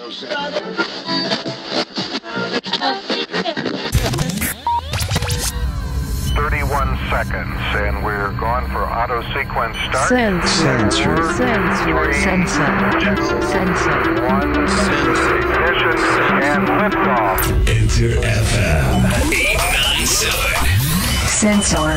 31 seconds, and we're going for auto sequence start. Sensor. One, ignition, and liftoff. Enter FM 897. Sensor.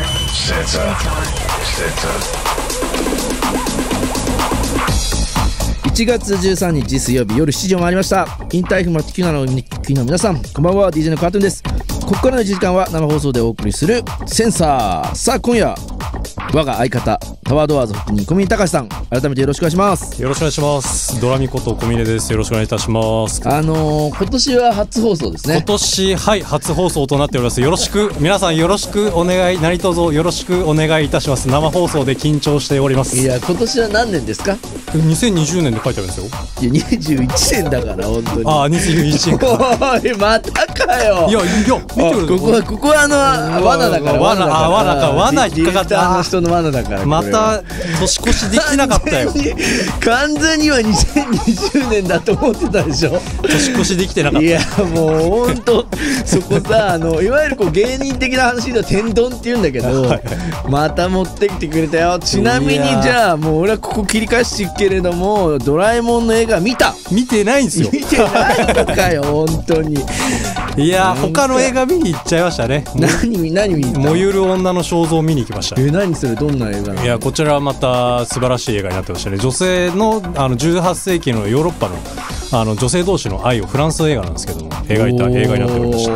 1月13日水曜日夜7時を回りました。インターフム9の皆さん、こんばんは。 DJ のカートゥーンです。ここからの1時間は生放送でお送りするセンサー。さあ今夜我が相方パワードアーズ発人小峰隆さん、改めてよろしくお願いします。 よろしくお願いします。ドラミこと小峰です。よろしくお願いいたします。 今年は初放送ですね。 今年はい初放送となっております。よろしく皆さんよろしくお願い、何卒よろしくお願いいたします。生放送で緊張しております。 いや今年は何年ですか ？2020年で書いてあるんですよ。 いや21年だから本当に。 ああ21年か。 おいまたかよ。 いや見てくれ。 ここは罠だから。 罠引っかかった。 ディレクターの人の罠だから。 また年越しできなかったよ。 完全には2020年だと思ってたでしょ。 年越しできてなかった。 いやもう本当そこさいわゆるこう芸人的な話では天丼って言うんだけどまた持ってきてくれたよ。ちなみにじゃあもう俺はここ切り返していくけれども、ドラえもんの映画見てないんですよ。 見てないのかよ本当に。 いや他の映画見に行っちゃいましたね。 何見に行った？ 燃ゆる女の肖像を見に行きました。 何それ、どんな映画なの？ いやこちらはまた素晴らしい映画になってましたね。女性の18世紀のヨーロッパの女性同士の愛をフランス映画なんですけども描いた映画になっておりまして、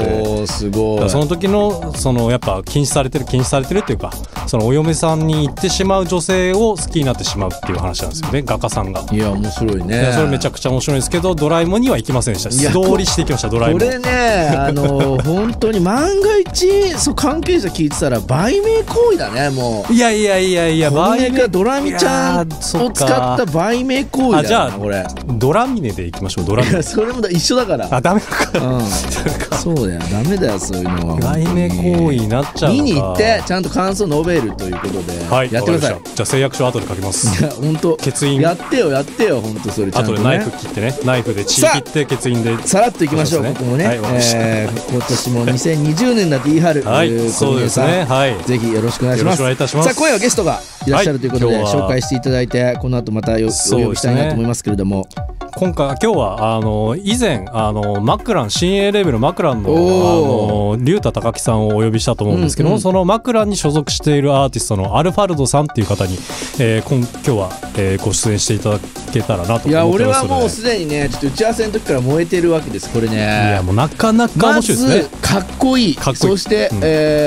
すごい。 その時のやっぱ禁止されてるっていうか、そのお嫁さんに行ってしまう女性を好きになってしまうっていう話なんですよね、画家さんが。 いや面白いね。 それめちゃくちゃ面白いんですけど、ドラえもんには行きませんでした。素通りしていきました。ドラえもんこれね本当に万が一関係者聞いてたら売名行為だね。もういやこれがドラミちゃんを使った売名行為だよ。 じゃあこれドラミネでいきましょう。ドラミネそれも一緒だから。 ダメか、 そうだよ、ダメだよそういうのは。 売名行為になっちゃうのか。 見に行ってちゃんと感想述べるということで、やってください。 じゃあ誓約書後で書きます。 いや本当欠員やってよ本当それちゃんとね。 後でナイフ切ってね、ナイフで血切って欠員でさらっといきましょう。ここもね、今年も2020年だって言い張るそうですね。 ぜひよろしくお願いします。さあ今夜はゲストがいらっしゃるということで紹介していただいて、この後またお呼びしたいなと思いますけれども、 今日は以前マクラン新 A レベルマクランの龍太高木さんをお呼びしたと思うんですけども、そのマクランに所属しているアーティストのアルファルドさんっていう方に、今日は、ご出演していただけたらなと思ってますので。いや俺はもうすでにねちょっと打ち合わせの時から燃えてるわけです。これね、いやもうなかなか面白いですね。 まずかっこいい、そして、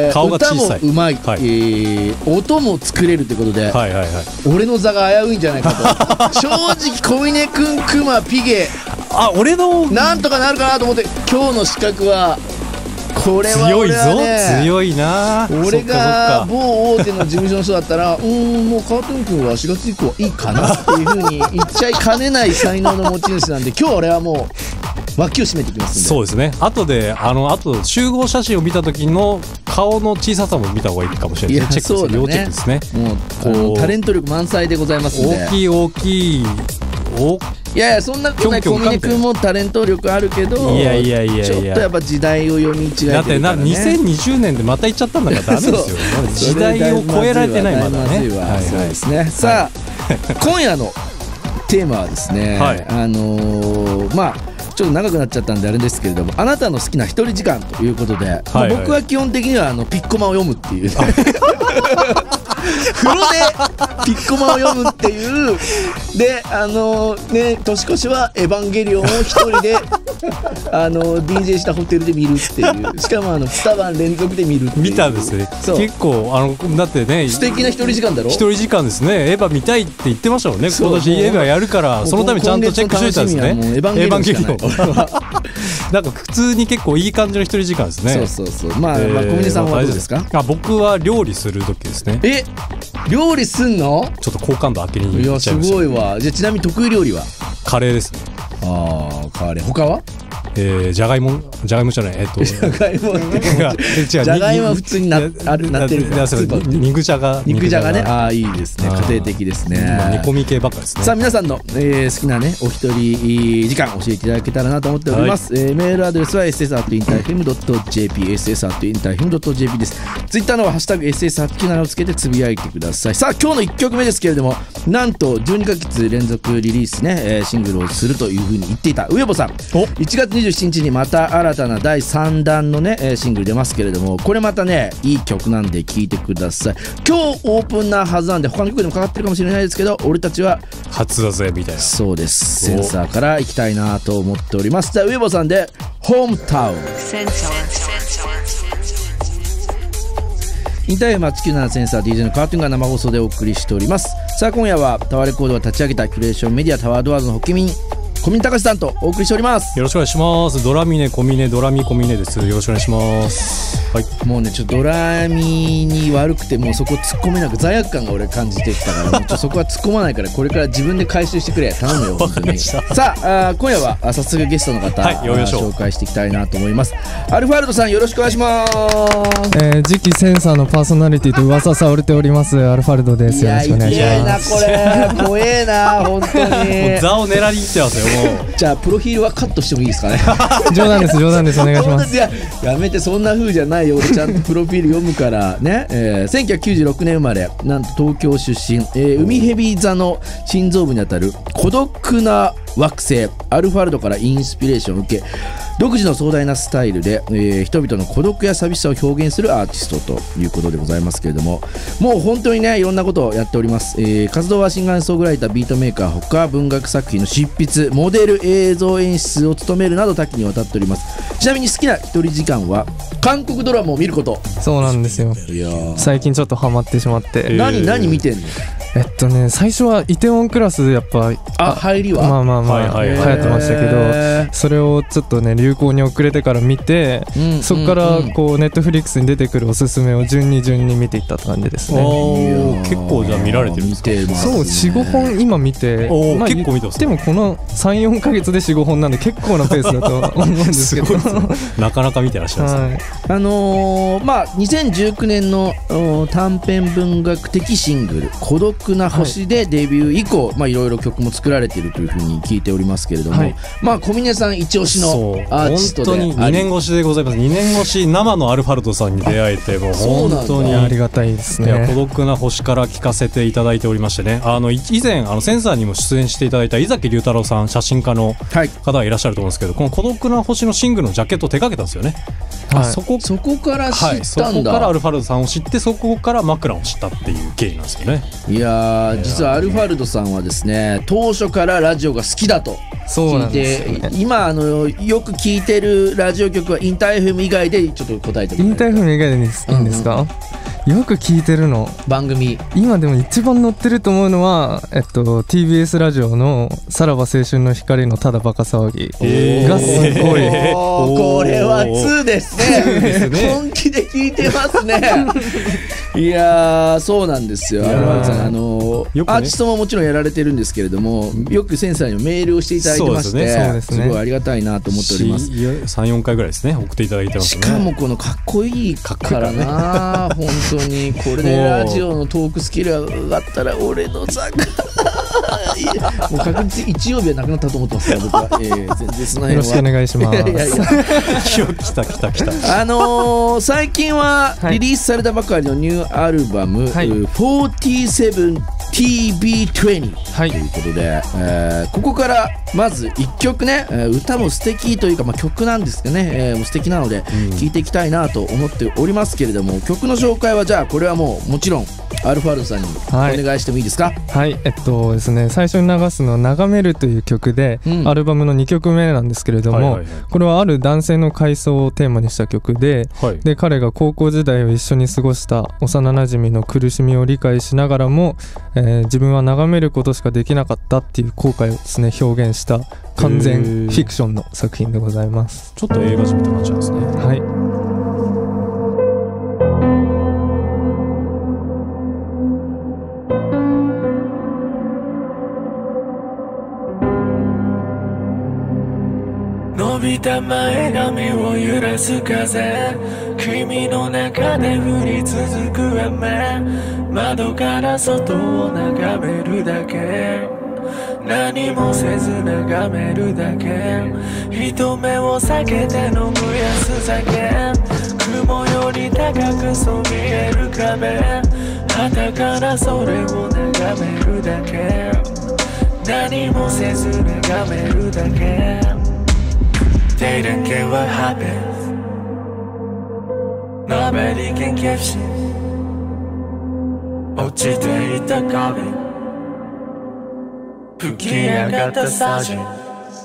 顔が小さい、 歌もうまい、音も作れるということで、俺の座が危ういんじゃないかと正直小峰くんクマピゲ俺のなんとかなるかなと思って、今日の資格はこれは強いぞ。強いな。 俺が某大手の事務所の人だったらもうカートゥーン君は4月以降いいかなっていう風に言っちゃいかねない才能の持ち主なんで、今日俺はもう脇を締めていきますんで。 そうですね。後であと集合写真を見た時の顔の小ささも見た方がいいかもしれないですね。チェックですね。要チェックですね。 もうタレント力満載でございますんで。 大きいいやそんなことない。小峰君もタレント力あるけど、ちょっとやっぱ時代を読み違えてるからね。 だって2020年でまた行っちゃったんだからダメですよ。時代を超えられてないまだね。 そうですね。さあ今夜のテーマはですね、ちょっと長くなっちゃったんであれですけれども、あなたの好きな一人時間ということで、僕は基本的にはピッコマを読むっていう風呂でピッコマを読むっていうで、年越しはエヴァンゲリオンを一人でDJ したホテルで見るっていう、しかも2晩連続で見るっていう。 見たんですね。結構だってね、 素敵な一人時間だろ。 一人時間ですね。エヴァ見たいって言ってましたもんね。今年エヴァやるからそのためにちゃんとチェックしておいたんですね。 エヴァンゲリオンなんか普通に結構いい感じの一人時間ですね。 そうまあ小峰さんはどうですか？ 僕は料理する時ですね。 料理すんの？ ちょっと好感度上げに行っちゃいました。 いやすごいわ。じゃあちなみに得意料理は？ カレーですね。 カレー。他は？ じゃがいもじゃないじゃがいもって違うじゃがいもは普通になってるから肉じゃがね。ああいいですね、家庭的ですね。 煮込み系ばっかですね。 さあ皆さんの、好きなねお一人時間教えていただけたらなと思っております。メールアドレスは ss@interfm.jp ss@interfm.jp です。ツイッターのハッシュタグ ss897 をつけてつぶやいてください。さあ今日の1曲目ですけれども、なんと12ヶ月連続リリースね、シングルをするというふうに言っていた上保さん、1月27日にまた新たな第3弾のねシングル出ますけれども、これまたねいい曲なんで聴いてください。今日オープンなはずなんで他の曲でもかかってるかもしれないですけど、俺たちは初だぜみたいな。 そうです、センサーから行きたいなと思っております。じゃあ上保さんでホームタウン。インターフェ897センサー DJ のカートゥーンが生放送でお送りしております。さあ今夜はタワーレコードが立ち上げたキュレーションメディアタワードアーズの発起人小峰隆さんとお送りしております。 よろしくお願いします。ドラミネ小峰ドラミ小峰です。よろしくお願いします。はい、 もうねちょっとドラミに悪くてもうそこ突っ込めなく罪悪感が俺感じてきたからもうそこは突っ込まないからこれから自分で回収してくれ、頼むよ本当に。さあ今夜は早速ゲストの方、紹介していきたいなと思います。アルファルドさんよろしくお願いします。 次期センサーのパーソナリティと噂されておりますアルファルドです。よろしくお願いします。 いやいなこれ怖えな本当にもう座を狙いにいってますよもう。 じゃあプロフィールはカットしてもいいですかね。 冗談ですお願いします。 やめて、そんな風じゃないよ。俺ちゃんとプロフィール読むからね。1996年生まれ、なんと東京出身、海蛇座の心臓部にあたる孤独な惑星アルファルドからインスピレーションを受け、独自の壮大なスタイルで、人々の孤独や寂しさを表現するアーティストということでございますけれども、もう本当にねいろんなことをやっております。活動はシンガーソングライター、ビートメーカーほか文学作品の執筆、モデル、映像演出を務めるなど多岐にわたっております。ちなみに好きな一人時間は韓国ドラマを見ること。 そうなんですよ。 いや最近ちょっとハマってしまって、 何見てんの？ 最初はイテウォンクラスやっぱ入りはまあ流行ってましたけど、それをちょっとね流行に遅れてから見て、そこからこうネットフリックスに出てくるおすすめを順に見ていったって感じですね。 結構じゃあ見られてるんですか？ そう 4,5 本今見て、 結構見てますね。 でもこの 3,4 ヶ月で 4,5 本なんで結構なペースだと思うんですけどなかなか見てらっしゃいますね。 2019年の短編文学的シングル孤独な星でデビュー以降、いろいろ曲も作られているというふうに聞いておりますけれども、小峰さん一押しのアーティストで本当に2年越しでございます。2年越し生のアルファルドさんに出会えて、もう本当にありがたいですね。 孤独な星から聞かせていただいておりましてね、以前センサーにも出演していただいた井崎龍太郎さん、写真家の方がいらっしゃると思うんですけど、この孤独な星のシングルのジャケットを手掛けたんですよね。 そこから知ったんだ。 そこからアルファルドさんを知って、そこから枕を知ったっていう経緯なんですよね。 いや実はアルファルドさんはですね、当初からラジオが好きだと聞いて、今よく聞いてるラジオ局はインター FM 以外でちょっと答えてください。 インター FM 以外でいいんですか？よく聞いてるの番組、今でも一番載ってると思うのは、TBS ラジオのさらば青春の光のただバカ騒ぎがすごいこれは2ですね本気で聞いてますねいやそうなんですよ。アルファルドさんアーティストももちろんやられてるんですけれども、よくセンサーにもメールをしていただいてまして、すごいありがたいなと思っております。 3,4 回ぐらいですね送っていただいてますね。 しかもこのかっこいいからな本当にこれでラジオのトークスキルが上がったら俺のさもう確実に日曜日はなくなったと思ってますから僕は、全然その辺はよろしくお願いします来た最近はリリースされたばかりのニューアルバム、47TB20 ということで、ここからまず1曲ね、歌も素敵というか、曲なんですけどね、もう素敵なので聴いていきたいなと思っておりますけれども、曲の紹介はじゃあこれはもちろんアルファルドさんにお願いしてもいいですか？ ですね、最初に流すのは眺めるという曲で、アルバムの2曲目なんですけれども、これはある男性の回想をテーマにした曲で、で彼が高校時代を一緒に過ごした幼なじみの苦しみを理解しながらも、自分は眺めることしかできなかったっていう後悔をですね表現した完全フィクションの作品でございます。 ちょっと映画じみた感じなんですね。 伸びた前髪を揺らす風、君の中で降り続く雨、窓から外を眺めるだけ、何もせず眺めるだけ、人目を避けて飲む安酒、雲より高くそびえる壁、旗からそれを眺めるだけ、何もせず眺めるだけ。They don't care what happens. Nobody can catch it. 落ちていた壁、吹き上がったサージェン、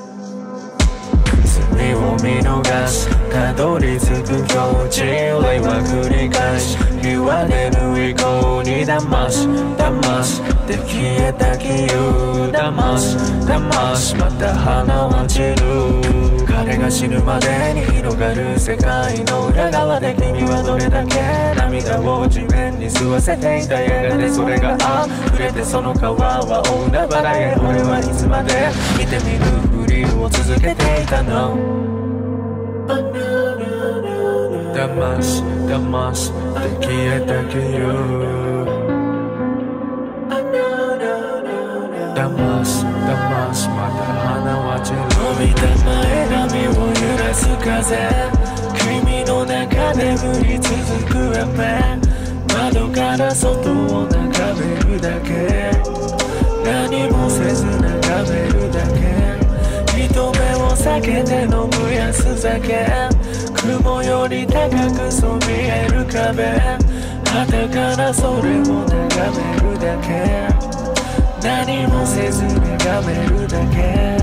罪を見逃したどり着く境地、例は繰り返し言われる以降に騙し騙して消えた気を騙し騙し、また花は散る、彼が死ぬまでに広がる世界の裏側で君はどれだけ涙を地面に吸わせていた、やがてそれが溢れてその川は大海原へ、俺はいつまで見てみるふりを続けていたの、騙し騙して消えた気を騙し騙し、また花は散る、伸びた前髪を揺らす風、君の中で降り続く雨、窓から外を眺めるだけ、何もせず眺めるだけ、人目を避けて飲む安酒、雲より高くそびえる壁、旗からそれを眺めるだけ、何もせず眺めるだけ。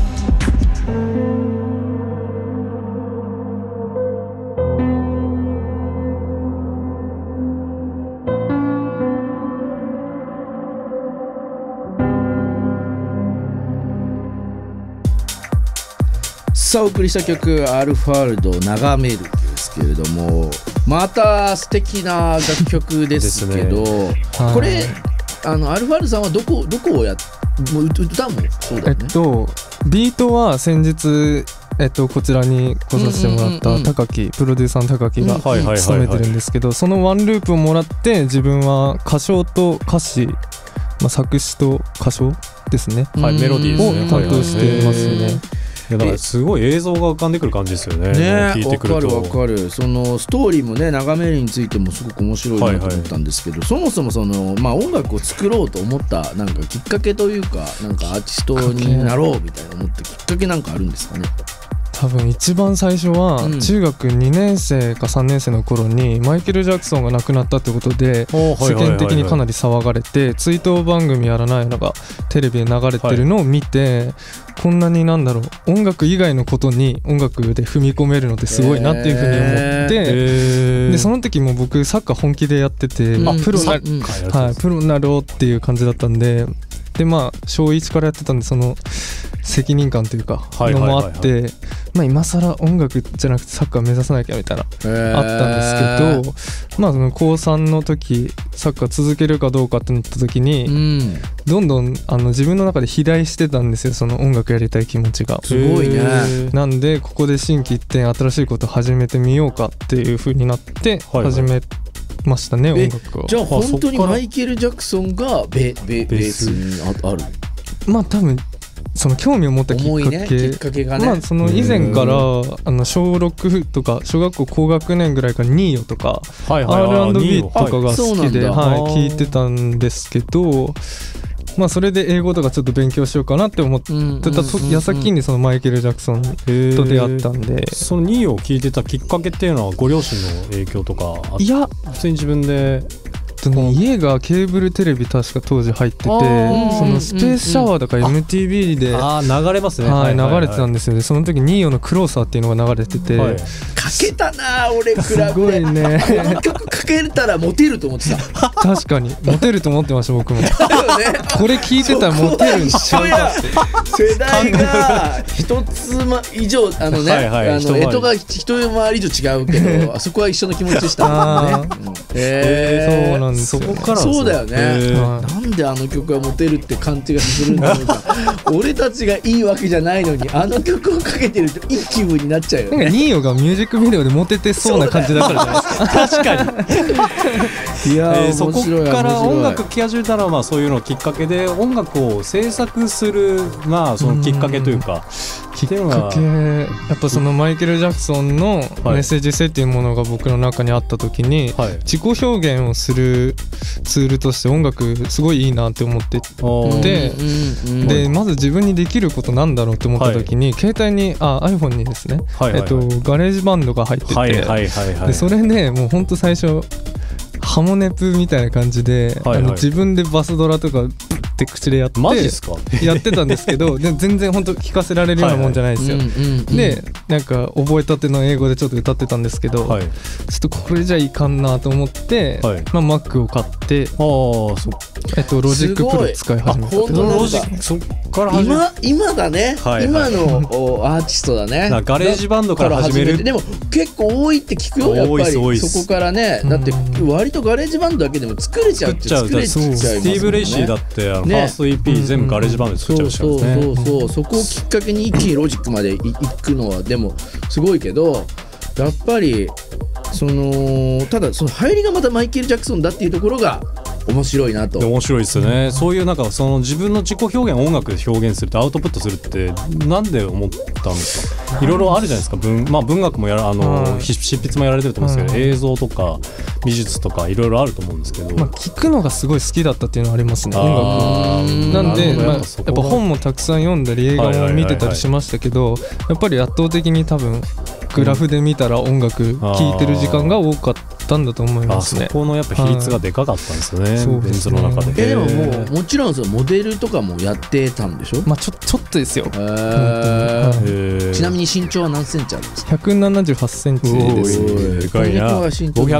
さあお送りした曲アルファルド眺めるですけれども、また素敵な楽曲ですけどこれアルファルドさんはどこをもう歌もそうだよね。 ビートは先日こちらに来させてもらった高木、プロデューサーの高木が務めてるんですけど、そのワンループをもらって自分は歌唱と歌詞、作詞と歌唱ですね、 メロディーを担当してますね。 いやだからすごい映像が浮かんでくる感じですよね。聞いてくるとわかる。そのストーリーもね、眺めるについてもすごく面白いなと思ったんですけど、そもそもその音楽を作ろうと思ったなんかきっかけというか、なんかアーティストになろうみたいな思ったきっかけなんかあるんですかね。 多分一番最初は中学2年生か3年生の頃にマイケル・ジャクソンが亡くなったってことで世間的にかなり騒がれて、追悼番組やらないのがテレビで流れてるのを見て、こんなに音楽以外のことに音楽で踏み込めるのってすごいなっていうふうに思って、でその時も僕サッカー本気でやってて、プロになろうっていう感じだったんで、小1からやってたんで、その責任感というかのもあって、今更音楽じゃなくてサッカー目指さなきゃみたいなあったんですけど、その高3の時サッカー続けるかどうかってなった時に、どんどん自分の中で肥大してたんですよ、その音楽やりたい気持ちが。 すごいね。 なんでここで心機一転新しいこと始めてみようかっていう風になって始めましたね、音楽は。 じゃあ本当にマイケル・ジャクソンがベースにある。 多分その興味を持ったきっかけがね、 その以前から小6とか小学校高学年ぐらいからニーヨとか R&B とかが好きで聴いてたんですけど、それで英語とかちょっと勉強しようかなって思ってた矢先にそのマイケル・ジャクソンと出会ったんで、 そのニーヨを聴いてたきっかけっていうのはご両親の影響とかいや普通に自分で家がケーブルテレビ確か当時入ってて、そのスペースシャワーとか MTV で流れますね、 流れてたんですよね。その時ニーヨのクローサーっていうのが流れてて、 かけたな俺比べて、 すごいねこの曲かけたらモテると思ってた。 確かにモテると思ってました僕も。これ聞いてたらモテるんちゃうかって。 世代が一つ以上干支が一回り以上違うけど、あそこは一緒の気持ちでしたもんね。 そうななんですよ、ね、 そこからそうだよね、 はいなんであの曲がモテるって勘違いするんだろうか俺たちがいいわけじゃないのにあの曲をかけてるといい気分になっちゃうよなんかね。 ニーヨがミュージックビデオでモテてそうな感じだからじゃないですか。 確かにいやー、 そこ面白いから音楽面聴き始めたら、まあ、そういうのをきっかけで音楽を制作する、まあ、そのきっかけというかきっかけやっぱそのマイケル・ジャクソンのメッセージ性っていうものが僕の中にあった時に、 はい、 自己表現をするツールとして音楽すごいいいなって思ってて、でまず自分にできることなんだろうって思った時に、携帯にiPhone にですね、ガレージバンドが入ってて、でそれでもうほんと最初ハモネプみたいな感じで、自分でバスドラとかって口でやってマジっすかやってたんですけどで全然本当聞かせられるようなもんじゃないですよ。でなんか覚えたての英語でちょっと歌ってたんですけど、ちょっとこれじゃいかんなと思って、まあ、Mac を買ってロジックプロ使い始めた。 ロジックそっから始め今だね、今のアーティストだね。 ガレージバンドから始める。 でも結構多いって聞くよ、やっぱりそこからね。だって割とガレージバンドだけでも作れちゃうって作れちゃいますもんね。 スティーブ・レイシーだってファースト EP 全部ガレージバンドで作っちゃうしね。 そこをきっかけに一気にロジックまで行くのはでもすごいけど、やっぱりただその入りがまたマイケル・ジャクソンだっていうところが面白いなと。 面白いですよね、そういうなんかその自分の自己表現を音楽で表現するってアウトプットするってなんで思ったんですか。いろいろあるじゃないですか。文学も執筆もやられてると思うんですけど、映像とか美術とかいろいろあると思うんですけど、 聞くのがすごい好きだったっていうのはありますね、音楽なんで、やっぱ本もたくさん読んだり映画も見てたりしましたけど、やっぱり圧倒的に多分グラフで見たら音楽聴いてる時間が多かったんだと思いますね。 そこのやっぱ比率がでかかったんですよね、ベンツの中で。 でももちろんそのモデルとかもやってたんでしょ。 ちょっとですよ。 ちなみに身長は何センチあるんですか。 178センチです。 でかいな。574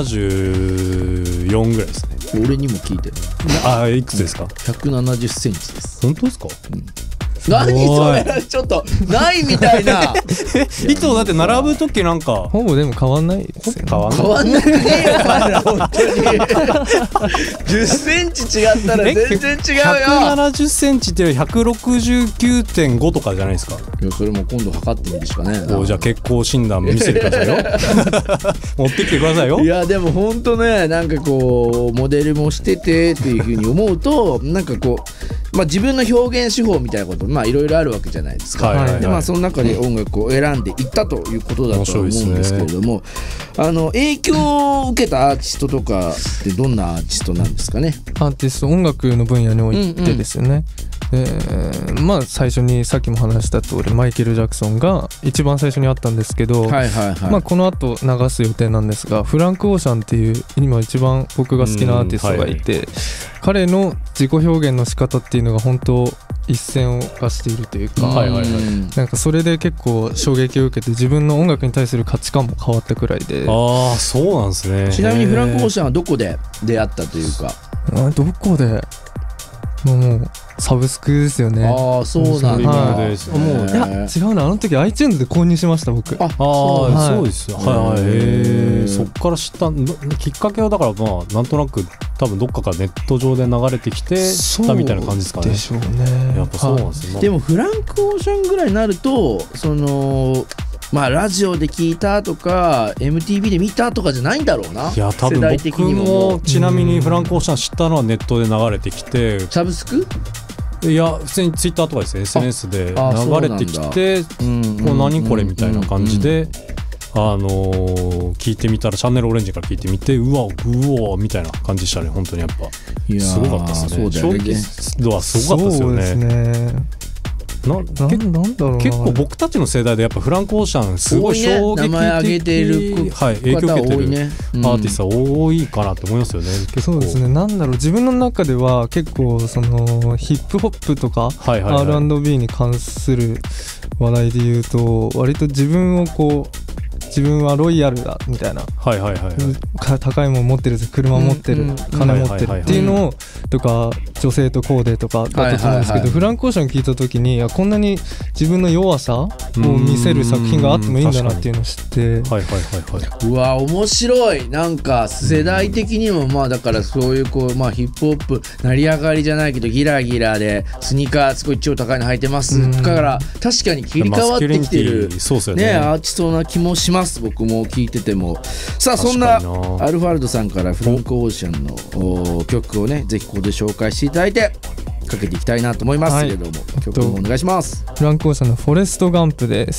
ぐらいですね。 俺にも聞いてる。いくつですか。 170センチです。 本当ですか。 何それちょっとないみたいな。 いつもだって並ぶ時なんかほぼでも変わんないですよね。 変わんないねお前ら本当に10センチ違ったら全然違うよ。 170センチって169.5 とかじゃないですか。 いやそれも今度測ってみるしかね。 じゃあ健康診断見せてくださいよ持ってきてくださいよ。 いやでも本当ね、なんかこうモデルもしててっていう風に思うとなんかこう、自分の表現手法みたいなこといろいろあるわけじゃないですか。でその中で音楽を選んでいったということだと思うんですけれども、影響を受けたアーティストとかってどんなアーティストなんですかね。 アーティスト、音楽の分野においてですよね。最初にさっきも話した通りマイケル・ジャクソンが一番最初にあったんですけど、この後流す予定なんですが、フランク・オーシャンっていう今一番僕が好きなアーティストがいて、彼の自己表現の仕方っていうのが本当一線を画しているというか、なんかそれで結構衝撃を受けて自分の音楽に対する価値観も変わったくらいで。 そうなんですね。 ちなみにフランク・オーシャンはどこで出会ったというか。 どこでもうサブスクですよね。 そうなんだ。 もういや違うな、あの時 iTunes で購入しました僕。 そうですよ。そっから知ったきっかけはだからなんとなく多分どっかからネット上で流れてきて知ったみたいな感じですかね。 でしょうね。 やっぱそうなんですね。 でもフランク・オーシャンぐらいになるとラジオで聞いたとか MTV で見たとかじゃないんだろうな。 いや多分僕もちなみにフランク・オーシャン知ったのはネットで流れてきて、 サブスク？ いや普通にツイッターとかですね、 SNS で流れてきて何これみたいな感じで聞いてみたらチャンネルオレンジから聞いてみてうわみたいな感じでしたね。本当にやっぱすごかったですね。衝撃度はすごかったですよね。 そうですね。なんだろうな、 結構僕たちの世代でやっぱフランク・オーシャンすごい衝撃的、 名前挙げてる影響を受けてるアーティストは多いかなと思いますよね。 そうですね。なんだろう、自分の中では結構そのヒップホップとか R&B に関する話題で言うと割と自分はロイヤルだみたいな、高いもん持ってるぜ、車持ってる、金持ってるっていうのをとか女性とコーデとかだったと思うんですけど、フランク・オーシャン聞いた時にこんなに自分の弱さを見せる作品があってもいいんだなっていうのを知って、 うわ面白い。なんか世代的にもまあだからそういうこうまあヒップホップ成り上がりじゃないけどギラギラでスニーカーすごい超高いの履いてますから確かに切り替わってきてるねアーティストな気もします。僕も聞いてても。さあそんなアルファルドさんからフランク・オーシャンの曲をねぜひここで紹介していただいてかけていきたいなと思いますけれども、曲もお願いします。 フランク・オーシャンのフォレスト・ガンプです。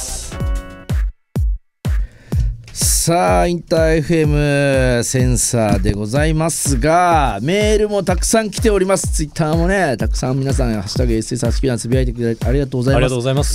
さあインター FM センサーでございますがメールもたくさん来ております。ツイッターもねたくさん皆さんハッシュタグ SS89 つぶやいてくれてありがとうございます。 ありがとうございます。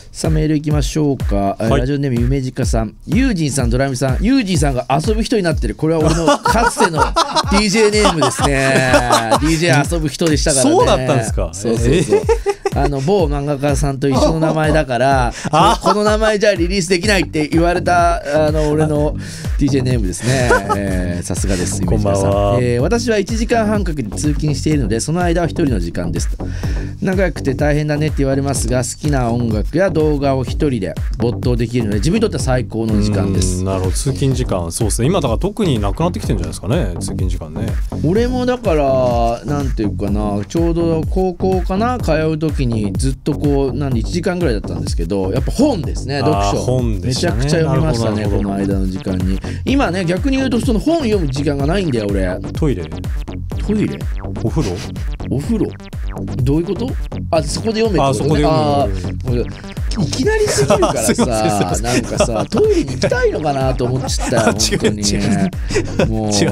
さあメールいきましょうか、ラジオネームゆめじかさん、ユージンさん、ドラミさん、ユージンさんが遊ぶ人になってる。これは俺のかつての DJ ネームですねDJ 遊ぶ人でしたからね。 そうだったんですか。 そう某漫画家さんと一緒の名前だからこの名前じゃリリースできないって言われた俺の DJ ネームですね。さすがです。 こんばんは。 私は1時間半かけて通勤しているのでその間は一人の時間ですと。長くて大変だねって言われますが好きな音楽や動画を一人で没頭できるので自分にとっては最高の時間です。 なるほど。通勤時間そうですね。今だから特になくなってきてるんじゃないですかね通勤時間ね。 俺もだからなんていうかなちょうど高校かな通う時にずっとこうなんで1時間ぐらいだったんですけどやっぱ本ですね。読書本でしたね。 めちゃくちゃ読みましたねこの間の時間に。今ね逆に言うとその本読む時間がないんだよ俺。 トイレお風呂どういうこと？あそこで読めってことね。いきなりすぎるからさなんかさトイレに行きたいのかなと思っちゃったよ本当に。もう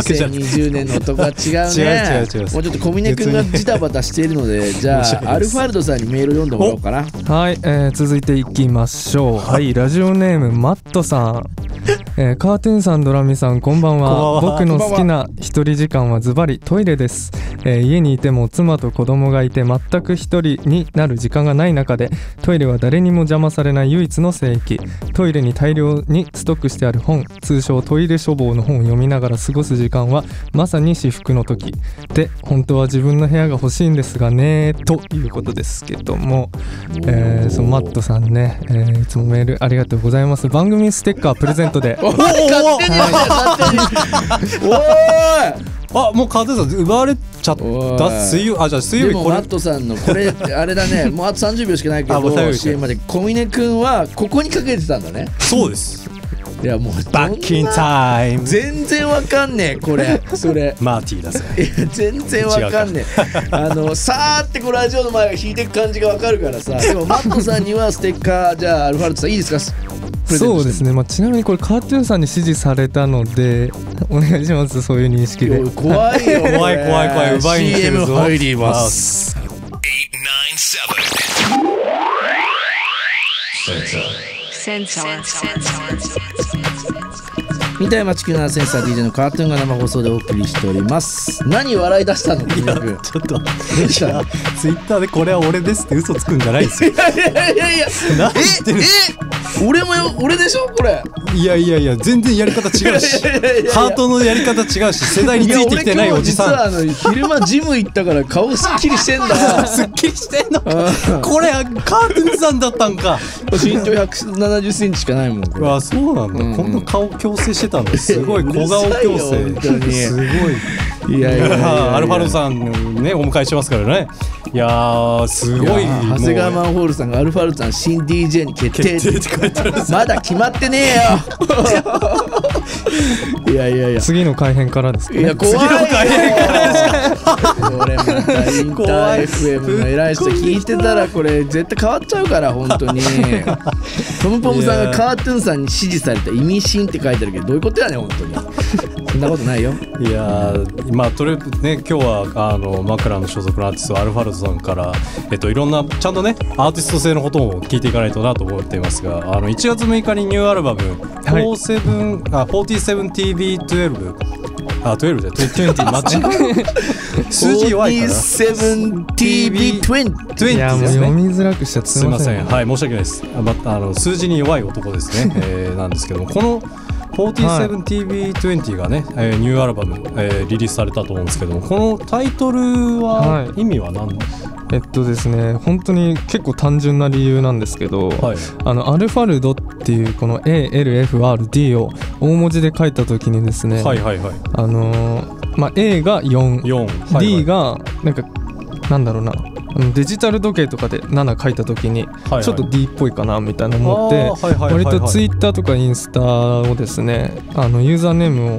2020年のとこは違うね。もうちょっと小峰君がジタバタしているのでじゃあアルファルドさんにメール読んでもらおうかな。 はい、続いていきましょう。はいラジオネームマットさん、カーテンさんドラミさんこんばんは。僕の好きな一人時間はズバリトイレです。家にいても妻と子供がいて全く一人になる時間がない中でトイレは誰にも邪魔されない唯一の聖域。トイレに大量にストックしてある本通称トイレ書房の本を読みながら過ごす時間はまさに至福の時で本当は自分の部屋が欲しいんですがねということですけども、そのマットさんね、いつもメールありがとうございます。番組ステッカープレゼントでおい勝手においあもうカーテンさん奪われちゃった。水曜日でもマットさんのこれあれだねもうあと30秒しかないけど CM まで小峰くんはここにかけてたんだね。 そうです。 いやもうバッキンタイム全然わかんねえこれそれマーティーだぜ。 いや全然わかんねえさーってこうラジオの前が引いていく感じがわかるからさ。でもマットさんにはステッカーじゃあアルファルドさんいいですか？ そうですね、ちなみにこれカートゥーンさんに指示されたのでお願いします。そういう認識で。 怖いよ怖い奪いに来てるぞ。 CM 入ります。 センサー三田山地球7センサー DJ のカートゥーンが生放送でお送りしております。何笑い出したの？ いやちょっとツイッターでこれは俺ですって嘘つくんじゃないですよ。 いや何してる？ 俺でしょこれ。 いや全然やり方違うしハートのやり方違うし世代についてきてないおじさん。 実は昼間ジム行ったから顔すっきりしてんだ。 すっきりしてんのこれカートゥーンさんだったんか。 身長170センチしかないもん。 うわそうなんだ、こんな顔矯正してたんだ。すごい小顔矯正すごい。いやアルファルドさんねお迎えしますからね。いやすごい。 長谷川マンホールさんがアルファルドさん新 DJ に決定って書いてある。まだ決まってねえよ。いや次の改編からですかね。 いや怖いよ。次の改編からですか。これまたインター FM の偉い人聞いてたらこれ絶対変わっちゃうから本当に。トムポムさんがカートゥーンさんに指示された意味深って書いてあるけどどういうことやねん本当に。そんなことないよ。 いやとりあえずね今日は枕の所属のアーティストアルファルドさんからいろんなちゃんとねアーティスト性のことも聞いていかないとなと思っていますが1月6日にニューアルバム 47TV12 12で20マッチ数字弱いから 47TV20 いやもう読みづらくしちゃってすいません。はい申し訳ないです。数字に弱い男ですね、なんですけどもこの 47TB20 がね、ニューアルバム、リリースされたと思うんですけども、このタイトルは意味は何ですね、本当に結構単純な理由なんですけど、アルファルドっていうこの ALFRD を大文字で書いた時にですね、A が4、D がなんかなんだろうな、デジタル時計とかで7書いた時にちょっと D っぽいかなみたいな思って、割とツイッターとかインスタをですね、ユーザーネームを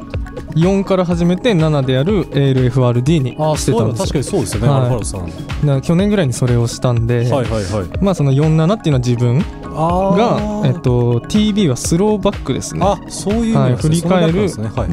4から始めて7でやる ALFRD にしてたんですよ。 確かにそうですよね、アルファルドさん。 去年ぐらいにそれをしたんで、まあその47っていうのは自分がTB はスローバックですね。 そういう振り返るで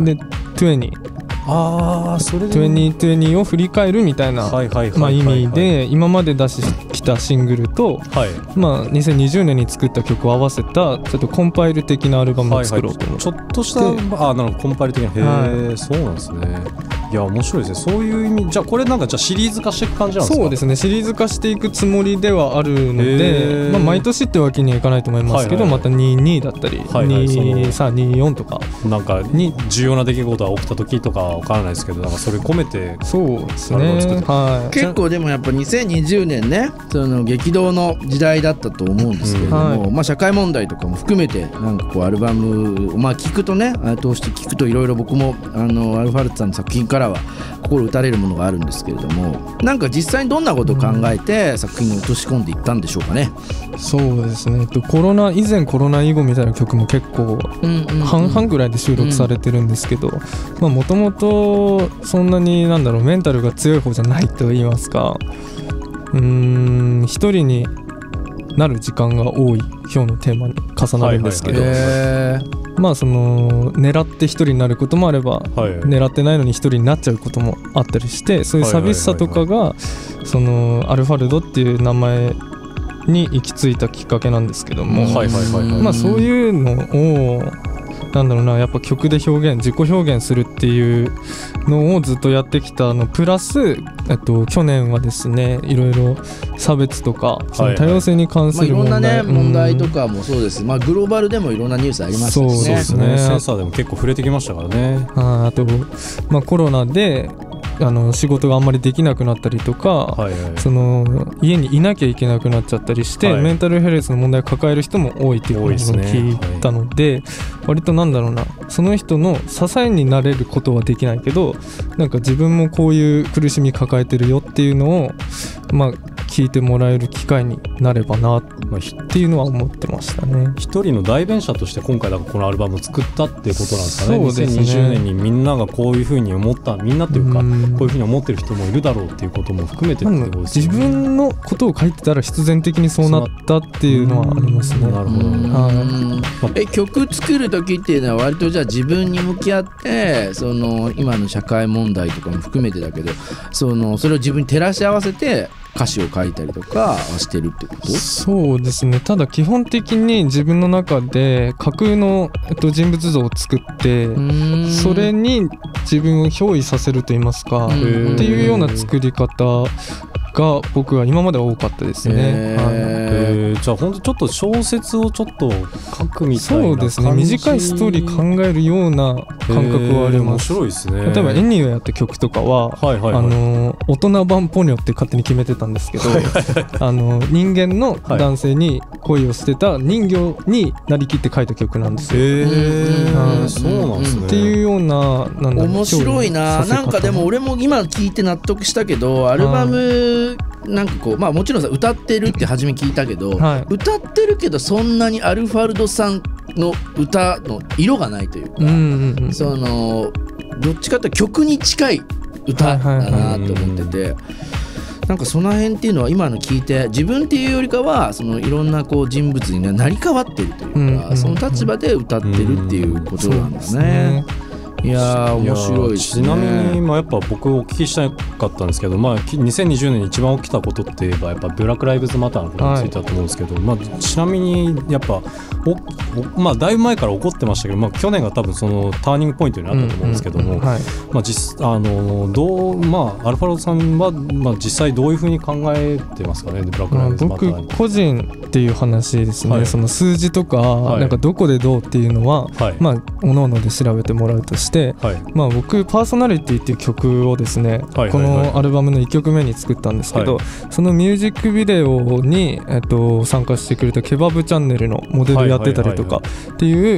20 それで 2020を振り返るみたいな意味で、今まで出してきたシングルと、2020年に作った曲を合わせたちょっとコンパイル的なアルバムを作ろうと思って、 ちょっとしたコンパイル的な、そうなんですね。いや面白いですね、そういう意味。じゃあこれなんかシリーズ化していく感じなんですか？ そうですね、シリーズ化していくつもりではあるので、毎年ってわけにはいかないと思いますけど、また22だったり、2324とかなんかに重要な出来事が起きた時とかわからないですけど、なんかそれ込めてそうですね、 結構でもやっぱ2020年ね、その激動の時代だったと思うんですけれども、社会問題とかも含めてなんかこうアルバムを聞くとね、通して聞くといろいろ僕もアルファルトさんの作品からは心打たれるものがあるんですけれども、なんか実際にどんなことを考えて作品に落とし込んでいったんでしょうかね。 そうですね、コロナ以前コロナ以後みたいな曲も結構半々ぐらいで収録されてるんですけど、もともとそんなにメンタルが強い方じゃないと言いますか、一人になる時間が多い今日のテーマに重なるんですけど、その狙って一人になることもあれば、狙ってないのに一人になっちゃうこともあったりして、そういう寂しさとかがそのアルファルドっていう名前に行き着いたきっかけなんですけども、そういうのをやっぱ曲で自己表現するっていうのをずっとやってきたのプラス、去年はですね、いろいろ差別とかその多様性に関する問題、 いろんなね問題とかもそうです。グローバルでもいろんなニュースありましたしね。 そうですね、センサーでも結構触れてきましたからね。 あと、コロナで仕事があんまりできなくなったりとか、その家にいなきゃいけなくなっちゃったりして、メンタルヘルスの問題を抱える人も多いっていうのを聞いたので、割とその人の支えになれることはできないけど、なんか自分もこういう苦しみ抱えてるよっていうのを聞いてもらえる機会になればなっていうのは思ってましたね。 一人の代弁者として今回このアルバムを作ったっていうことなんですかね。 そうですね、 2020年にみんながこういうふうに思った、みんなというかこういうふうに思ってる人もいるだろうっていうことも含めてってことですね。 自分のことを書いてたら必然的にそうなったっていうのはありますね。 なるほど。 曲作る時っていうのは割とじゃあ自分に向き合って、その今の社会問題とかも含めてだけど、それを自分に照らし合わせて歌詞を書いたりとかしてるってこと？ そうですね、ただ基本的に自分の中で架空の、人物像を作って、それに自分を憑依させると言いますか、っていうような作り方が僕は今まで多かったですね。 じゃあ本当ちょっと小説をちょっと書くみたいな感じ。 そうですね、短いストーリー考えるような感覚はあります。 面白いですね。 例えばエニーをやった曲とかは、大人版ポニョって勝手に決めてたんですけど、人間の男性に恋をしてた人形になりきって書いた曲なんですよ。 そうなんですね。 っていうような、 面白いな。なんかでも俺も今聞いて納得したけど、アルバムなんかこう、もちろんさ歌ってるって初め聞いたけど、歌ってるけどそんなにアルファルドさんの歌の色がないというか、そのどっちかというと曲に近い歌だなと思ってて、なんかその辺っていうのは今の聞いて、自分っていうよりかはそのいろんなこう人物になり変わってるというか、その立場で歌ってるっていうことなんだね。 いやー面白いですね。 ちなみに、やっぱ僕お聞きしたかったんですけど、2020年に一番起きたことって言えばやっぱブラックライブズマターのことについてだと思うんですけど、ちなみにやっぱだいぶ前から起こってましたけど、去年が多分そのターニングポイントになったと思うんですけども、アルファロさんは、実際どういうふうに考えてますかね、ブラックライブズマターに。 僕個人っていう話ですね、その数字とか、なんかどこでどうっていうのは、各々で調べてもらうとして、僕パーソナリティっていう曲をですね、このアルバムの1曲目に作ったんですけど、そのミュージックビデオに、参加してくれたケバブチャンネルのモデルやってたりとかっていう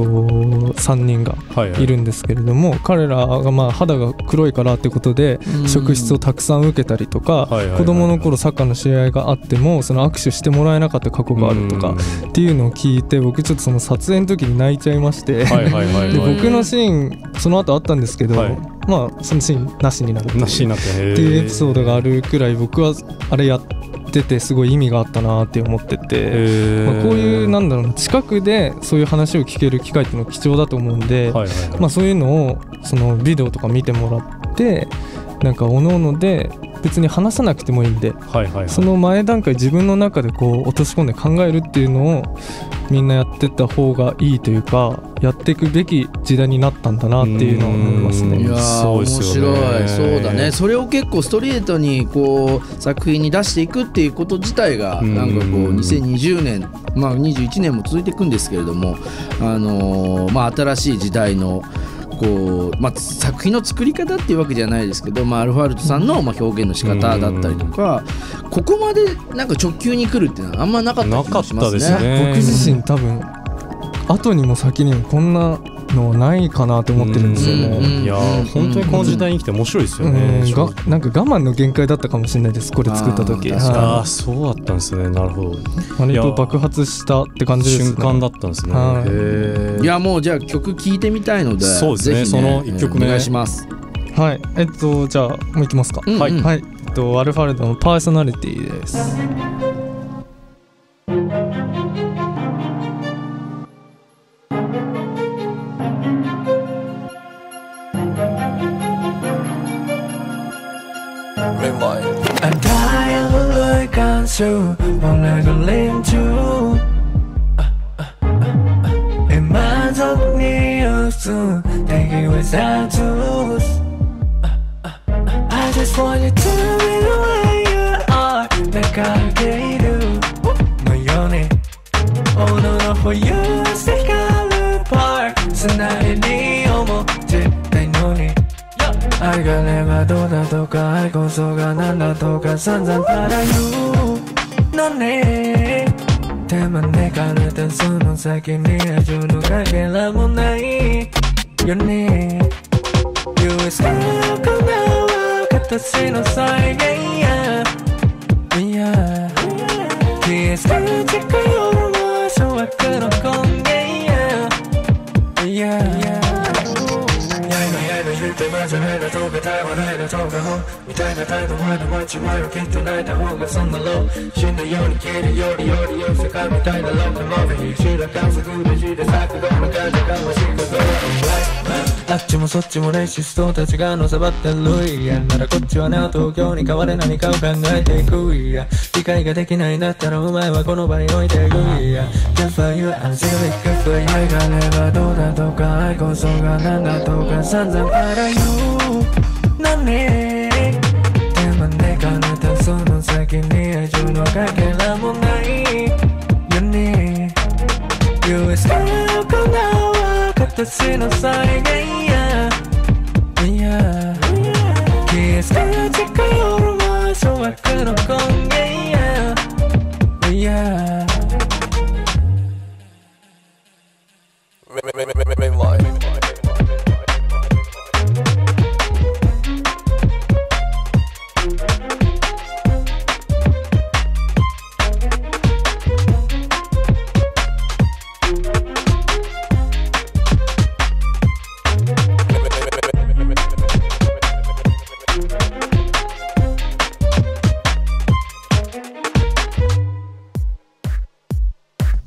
、3人がいるんですけれども、彼らが肌が黒いからってことで職質をたくさん受けたりとか、子供の頃サッカーの試合があってもその握手してもらえなかった過去があるとかっていうのを聞いて、僕ちょっとその撮影の時に泣いちゃいましてで僕のシーンその後あったんですけど、そのシーンなしになるっていうエピソードがあるくらい、僕はあれやっててすごい意味があったなって思ってて、こういう近くでそういう話を聞ける機会っていうのは貴重だと思うんで、そういうのをそのビデオとか見てもらって、なんか各々で別に話さなくてもいいんで、その前段階自分の中でこう落とし込んで考えるっていうのをみんなやってった方がいいというか、やっていくべき時代になったんだなっていうのを思いますね。 いやー面白い。そうだね、それを結構ストレートにこう作品に出していくっていうこと自体がなんかこう2020年21年も続いていくんですけれども、新しい時代のこう作品の作り方っていうわけじゃないですけど、アルファルトさんの表現の仕方だったりとか、ここまでなんか直球に来るっていうのはあんまなかった気がしますね。 僕自身多分後にも先にもこんなのないかなと思ってるんですよね。 いや本当にこの時代に来て面白いですよね。 なんか我慢の限界だったかもしれないです、これ作った時。 そうだったんですね。なるほど。 割と爆発したって感じですね。 瞬間だったんですね。 いやもうじゃあ曲聴いてみたいので、 そうですね、 ぜひその1曲目お願いします。 はい、じゃあもういきますか。はい、アルファルトのパーソナリティです。 anh thấy anh lưỡi can sự một lời gần lên chú em mang giấc nghĩ ở sự thank you as I choose I just want you to be the way you are 내가 알게도 너연해 Oh no no for you stick out the park tonight 네 어머絶対のに愛がればどうだとか愛こそが何だとか散々から言うのね。でもねからたその先に愛情のかけらもないよね。 US からは形の再現や PS から近寄るも諸悪の根源や言ってまじゃないだとかたわないだとかほみたいな態度はのちまいをきっと泣いた方がそんなロー死んだように消えるよりよりよ世界みたいなローカモービー知らかすぐでじで錯動の感じかもしくはあっちもそっちもレシストたちがのさばってるいやならこっちはな東京に変われ何かを考えていくいや理解ができないんだったらお前はこの場に置いていくいや Good for you I'm still good for you 愛がればどうだとか愛こそが何だとか散々から言うのね。でもねかねたその先に愛情のかけらもないよね。 US からは形の再現や PS から近寄るも諸悪の根源や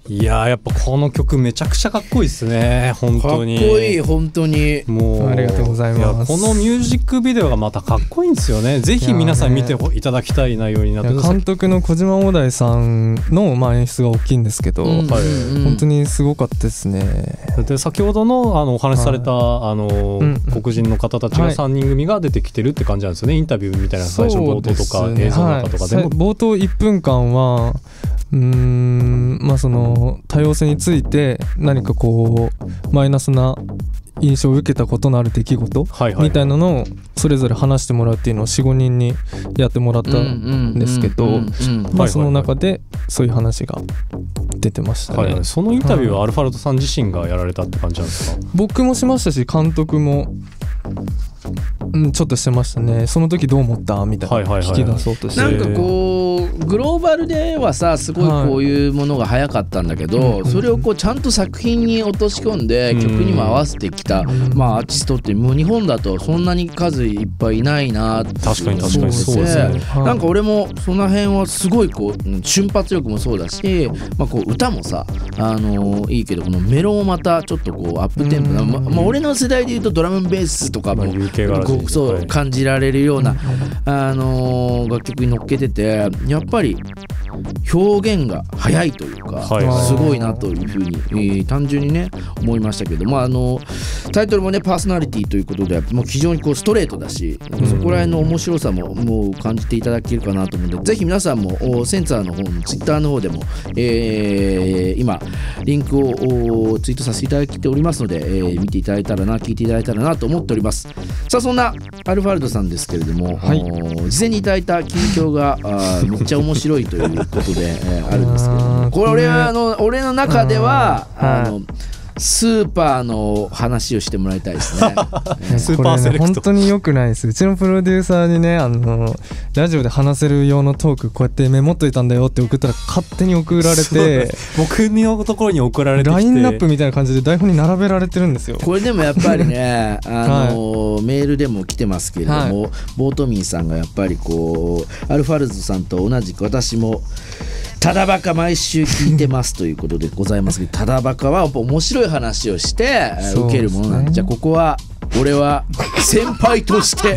いややっぱこの曲めちゃくちゃかっこいいですね本当に。 かっこいい本当に。 もうありがとうございます。 このミュージックビデオがまたかっこいいんですよね。ぜひ皆さん見ていただきたい内容になってます。 監督の小島大台さんの演出が大きいんですけど、本当にすごかったですね。 で先ほどのお話しされた黒人の方たちが3人組が出てきてるって感じなんですよね。インタビューみたいな最初冒頭とか映像の中とかでも、 冒頭1分間はその多様性について何かこうマイナスな印象を受けたことのある出来事みたいなのをそれぞれ話してもらうっていうのを 4,5 人にやってもらったんですけど、その中でそういう話が出てましたね。 そのインタビューはアルファルドさん自身がやられたって感じなんですか？ 僕もしましたし監督もちょっとしてましたね。その時どう思ったみたいな聞き出そうとして、 なんかこうグローバルではさすごいこういうものが早かったんだけど、それをこうちゃんと作品に落とし込んで曲にも合わせてきたアーティストってもう日本だとそんなに数いっぱいいないな。 確かにそうですね。 なんか俺もその辺はすごいこう瞬発力もそうだし、こう歌もさいいけどこのメロもまたちょっとこうアップテンポな、俺の世代でいうとドラムベースとかもそう感じられるような楽曲に乗っけてて、やっぱり表現が早いというかすごいなというふうに単純にね思いましたけど、タイトルもねパーソナリティということでもう非常にこうストレートだし、そこら辺の面白さももう感じていただけるかなと思うので、ぜひ皆さんもセンサーの方のツイッターの方でも今リンクをツイートさせていただいておりますので、見ていただいたらな聞いていただいたらなと思っております。さあそんなアルファルドさんですけれども、事前にいただいた近況がめっちゃ面白いということで、あるんですけども、これは俺の中ではスーパーの話をしてもらいたいですね。 スーパーセレクト、 本当に良くないです。うちのプロデューサーにねラジオで話せる用のトークこうやってメモっといたんだよって送ったら勝手に送られて僕のところに送られてきてラインナップみたいな感じで台本に並べられてるんですよ。 これでもやっぱりねメールでも来てますけれども、ボートミンさんがやっぱりこうアルファルドさんと同じく私もただバカ毎週聞いてますということでございますけど、ただバカはやっぱ面白い話をして受けるものなんで、じゃあここは俺は先輩として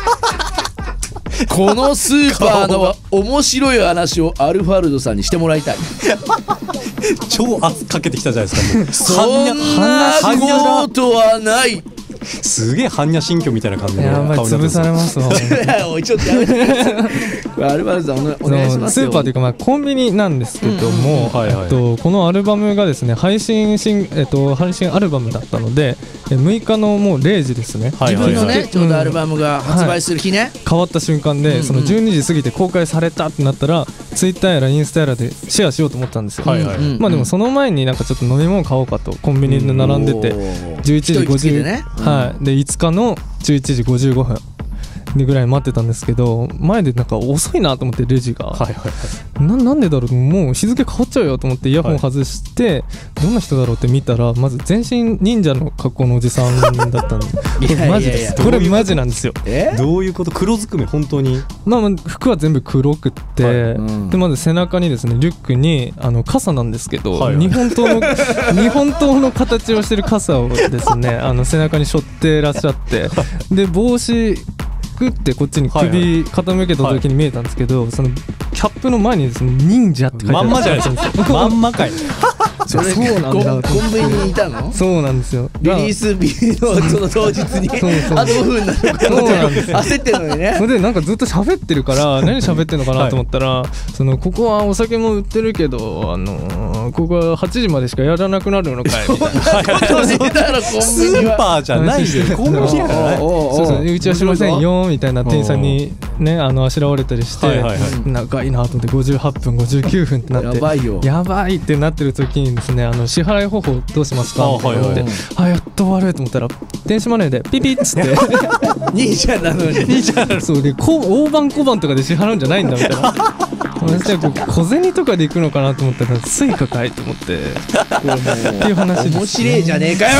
このスーパーの面白い話をアルファルドさんにしてもらいたい。 超圧かけてきたじゃないですか。 そんなことはない。 すげえ般若心経みたいな感じでやばい潰されますわ。 おいちょっとやめてアルバムさんお願いしますよ。 スーパーというかコンビニなんですけども、このアルバムがですね配信アルバムだったので6日のもう0時ですね、 自分のねちょうどアルバムが発売する日ね、 変わった瞬間でその12時過ぎて公開されたってなったらツイッターやらインスタやらでシェアしようと思ったんですよ。でもその前になんかちょっと飲み物買おうかとコンビニで並んでて11時50分で5日の11時55分でぐらい待ってたんですけど、前でなんか遅いなと思ってレジが、なんでだろう、もう日付変わっちゃうよと思ってイヤホン外して、どんな人だろうって見たらまず全身忍者の格好のおじさんだったんでこれマジです。これマジなんですよ。 どういうこと？黒ずくめ本当に。 服は全部黒くって、でまず背中にですねリュックに傘なんですけど、日本刀の形をしてる傘をですね背中に背負ってらっしゃってで帽子ってこっちに首傾けた時に見えたんですけど、そのキャップの前にですね忍者って書いてある。 まんまじゃないですか。まんまかい。 それそうなんだ。コンビニにいたの？ そうなんですよ。 リリース日のその当日にあと5分になるから焦ってるのにね。 それでなんかずっと喋ってるから何喋ってるのかなと思ったら、ここはお酒も売ってるけどここは8時までしかやらなくなるのかいみたいな。 スーパーじゃないよ。コンビニやから。 うちはしませんよみたいな店員さんにねあしらわれたりして長いなと思って58分59分ってなってやばいってなってる時にですね支払い方法どうしますかって言ってやっと終わると思ったら電子マネーでピピッつって忍者なのにそうで大判小判とかで支払うんじゃないんだみたいな私は小銭とかで行くのかなと思ったらスイカかいと思ってっていう話です、ね、 面白いじゃねえかよ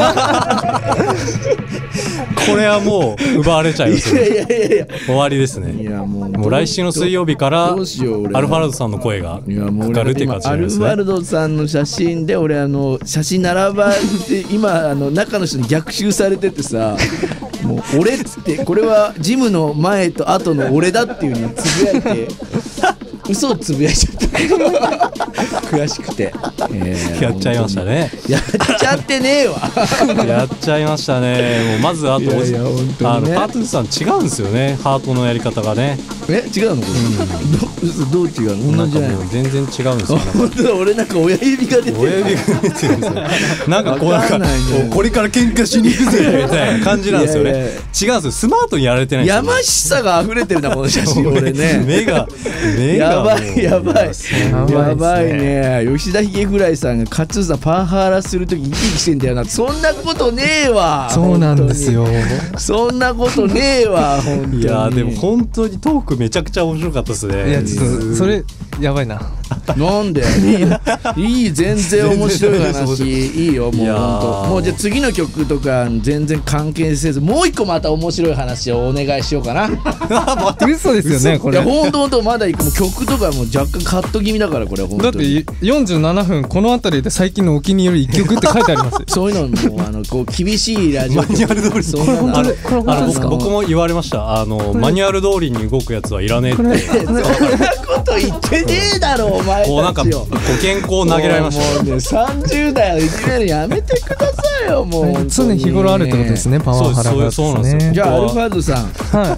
これはもう奪われちゃいますね。 いや終わりですね。 いやもう来週の水曜日からアルファルドさんの声がかかるっていう感じですね。 アルファルドさんの写真で俺写真並ばれて今中の人に逆襲されててさ、もう俺っつってこれはジムの前と後の俺だっていう風につぶやいて嘘をつぶやいちゃった悔しくて、 やっちゃいましたね。 やっちゃってねえわやっちゃいましたね。もうまずあといやいや本当にね、 ハートゥさん違うんですよね、ハートのやり方がね。 違うのこれ、どう違うの？同じじゃないの？ 全然違うんですよ。 本当だ、俺なんか親指が出てる。 親指が出てるんですよ。なんかこうこれから喧嘩しに行くぜみたいな感じなんですよね。違うんですよ、スマートにやられてないんですよ。 やましさが溢れてるなこの写真俺ね。 目がやばいね。吉田ひげフライさんがカツーさんパンハラするとき生き生きしてんだよな。そんなことねえわ。 そうなんですよ。 そんなことねえわ本当に。 いやでも本当にトークめちゃくちゃ面白かったですね。 いやちょっとそれやばいな。 なんでいい全然面白い話いいよもう本当。もうじゃあ次の曲とか全然関係せずもう一個また面白い話をお願いしようかな。 嘘ですよねこれ。 いや本当まだもう曲とかも若干カット気味だからこれ本当に。 だって47分この辺りで最近のお気に入り1曲って書いてありますよ。 そういうのもこう厳しいラジオマニュアル通り。 これ本当ですか？ 僕も言われました。マニュアル通りに動くやつはいらねえって。 そんなこと言ってねえだろお前たちよ。 こうなんかご健康を投げられました。 もうね30代をいじめるやめてくださいよもう。 常日頃あるってことですねパワハラが。 そうなんですよ。 じゃあアルファードさん、 はい、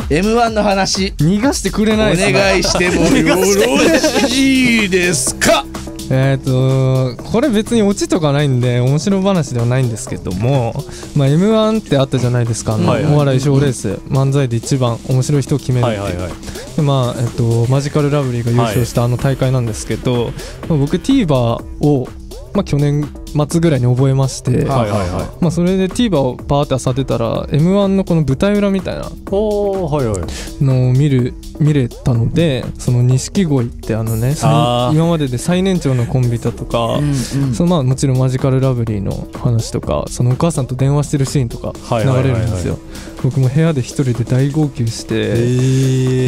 M1 の話逃がしてくれないですか？ お願いしてもよろしいですか？ これ別にオチとかないんで面白話ではないんですけども、M1 ってあったじゃないですか、お笑い賞レース、漫才で一番面白い人を決めるっていう、でマジカルラブリーが優勝したあの大会なんですけど、僕 TVer を去年末ぐらいに覚えまして、それで TVer をパーって漁ってたら M1 のこの舞台裏みたいなのを見れたので、その錦鯉って今までで最年長のコンビだとか、もちろんマジカルラブリーの話とか、そのお母さんと電話してるシーンとか流れるんですよ。僕も部屋で一人で大号泣して、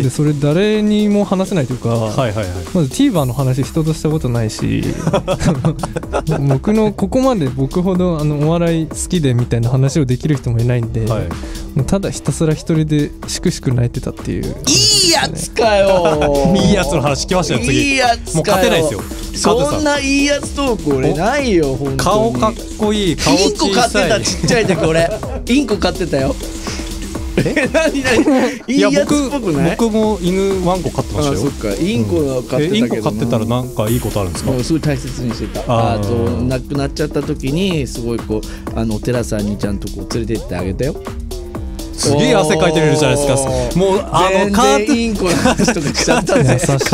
でそれ誰にも話せないというか、まず TVer の話人としたことないし僕のここまで僕ほどお笑い好きでみたいな話をできる人もいないんで、もうただひたすら一人でしくしく泣いてたっていう、ね、 いいやつかよいいやつの話聞きましたよ。次いいやつかよ。 もう勝てないですよ。 そんないいやつトーク俺ないよ本当に。 顔かっこいい、顔小さい。 インコ飼ってたちっちゃい時俺インコ飼ってたよ。何いいやつっぽくない？ 僕も犬ワンコ飼ってましたよ。 そっか、インコ飼ってたけど、 インコ飼ってたらなんかいいことあるんですか？ すごい大切にしてた。亡くなっちゃった時にすごいこうお寺さんにちゃんとこう連れてってあげたよ。 すげえ汗かいてるじゃないですか。もう全然インコの話とかしちゃったんで優しいカ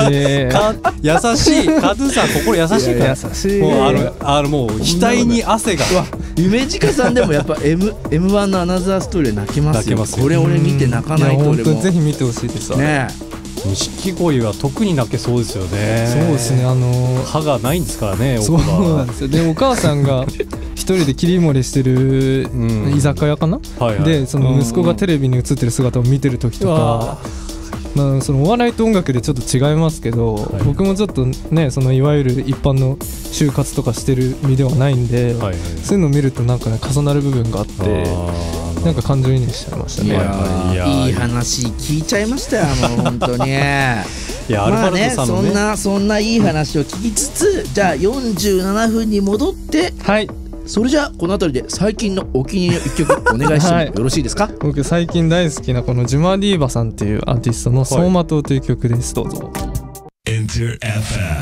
ズさん心優しいから。 優しい。 もう額に汗が。 夢近さんでもやっぱ M1 のアナザーストーリー泣けますよ。これ俺見て泣かないと俺も。 本当ぜひ見てほしいですね。 錦鯉は特に泣けそうですよね。 そうですね。 歯がないんですからね。 そうなんですよ。でお母さんが一人で切り盛りしてる居酒屋かな、でその息子がテレビに映ってる姿を見てる時とか、そのお笑いと音楽でちょっと違いますけど、僕もちょっとねそのいわゆる一般の就活とかしてる身ではないんで、そういうのを見るとなんかね重なる部分があってなんか感情移入しちゃいましたね。 いい話聞いちゃいましたよもう本当に。まあね、そんないい話を聞きつつ、じゃあ47分に戻って、それじゃあこの辺りで最近のお気に入りの一曲お願いしてもよろしいですか？ 僕最近大好きなこのジュマディーバさんっていうアーティストの走馬灯という曲です。どうぞ。 Enter FM 897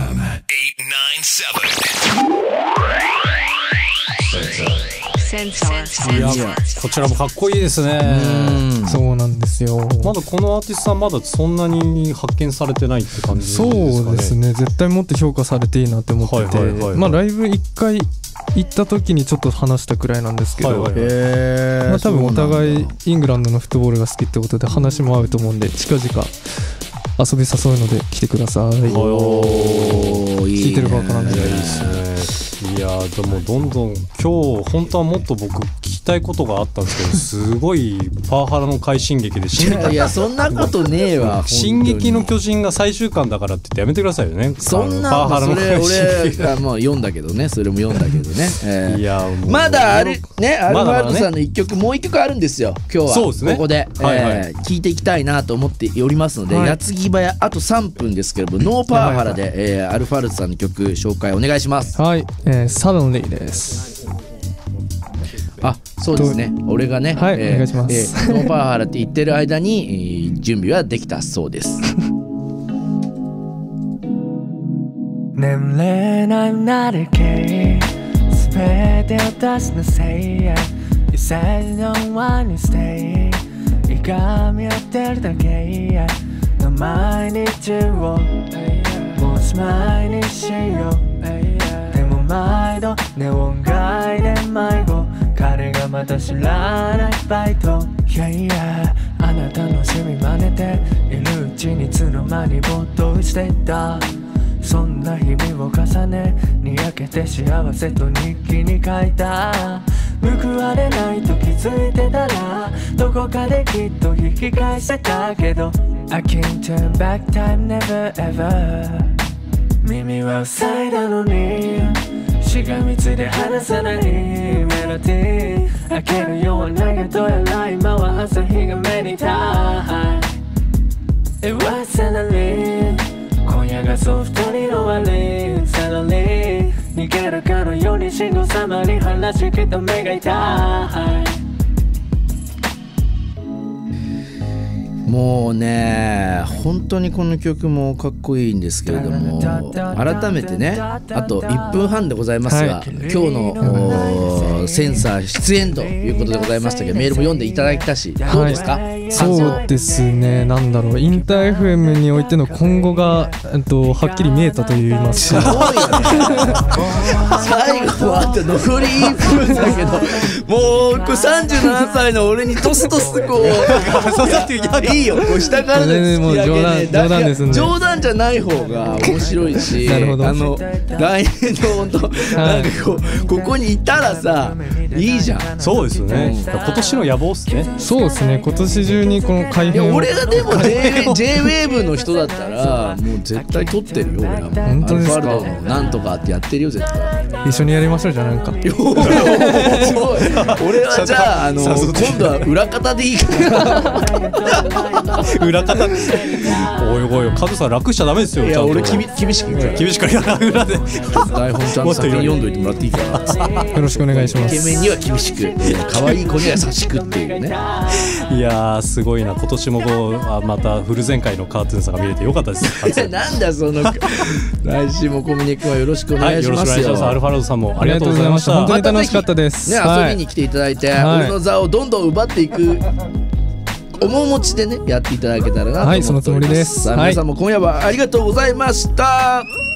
いやこちらもかっこいいですね。 そうなんですよ。 まだこのアーティストさんまだそんなに発見されてないって感じですかね。 そうですね。絶対もっと評価されていいなって思ってて、ライブ1回行った時にちょっと話したくらいなんですけど、多分お互いイングランドのフットボールが好きってことで話も合うと思うんで、近々 遊び誘うので来てください。聞いてるかわからないですね。いやでもどんどん今日本当はもっと僕聞きたいことがあったんですけど、すごいパワハラの快進撃でいやそんなことねえわ。 進撃の巨人が最終巻だからって言ってやめてくださいよね。 そんなパワハラの快進撃。 それ俺もう読んだけどね、それも読んだけどね。 いやまだあるね、アルファルドさんの一曲、もう一曲あるんですよ今日は。 そうですね、 ここで聞いていきたいなと思っておりますので、矢継ぎ早あと3分ですけれども、ノーパワハラでアルファルドさんの曲紹介お願いします。 はい、Suddenly です。 あ、そうですね、俺がね、 はい、お願いします。 ノーパワハラって言ってる間に、準備はできたそうです。 眠れないなりけ全てを出すのせいや You said no one you stay いがみ合ってるだけやの毎日をもうスマイにしよう。でも毎度ネオン街で迷子、彼がまた知らないバイト。Yeah, yeah あなたの趣味真似ているうちにいつの間に没頭してた。そんな日々を重ねにやけて幸せと日記に書いた。報われないと気づいてたらどこかできっと引き返せたけど I can't turn back time never ever 耳は塞いだのにしがみついて離さないメロディー開けるようなけどやら今は朝日が目にたい It was suddenly今夜がそう二人の終わり Suddenly 逃げるかのように信号様に話しきた目が痛い。 もうね本当にこの曲もかっこいいんですけれども、改めてねあと1分半でございますが、今日のセンサー出演ということでございましたけど、メールも読んでいただいたし、どうですか？ そうですね、なんだろう、インター FM においての今後がはっきり見えたと言いますか。 すごいね最後はあと残り1分だけど、もうこれ37歳の俺にトストスこういいよ、こう下からの突き上げね、 冗談ですね。 冗談じゃない方が面白いし来年の本当なんかここにいたらさいいじゃん。 そうですよね、今年の野望っすね。 そうですね、今年中にこの改編を。 俺がでも J-WAVE の人だったらもう絶対撮ってるよ。俺は本当ですか？ アルファルドのなんとかってやってるよ絶対。 一緒にやりましょうじゃあなんか。 すごい。俺はじゃあ今度は裏方でいいから。 裏方おいおいカズさん楽しちゃダメですよ。 いや俺厳しく言うから。 厳しく言うから裏で台本ちゃんと先に読んどいてもらっていいかな。 よろしくお願いします。 イケメンには厳しく、可愛い子には優しくっていうね。 いやーすごいな、今年もこうまたフル全開のカートゥーンさんが見れてよかったです。 なんだその来週もコミュニケはよろしくお願いしますよ。 アルファルドさんもありがとうございました。 本当に楽しかったです。 ね、遊びに来ていただいて、俺の座をどんどん奪っていく面持ちでねやっていただけたらなと思っております。 はい、そのつもりです。 さあ皆さんも今夜はありがとうございました。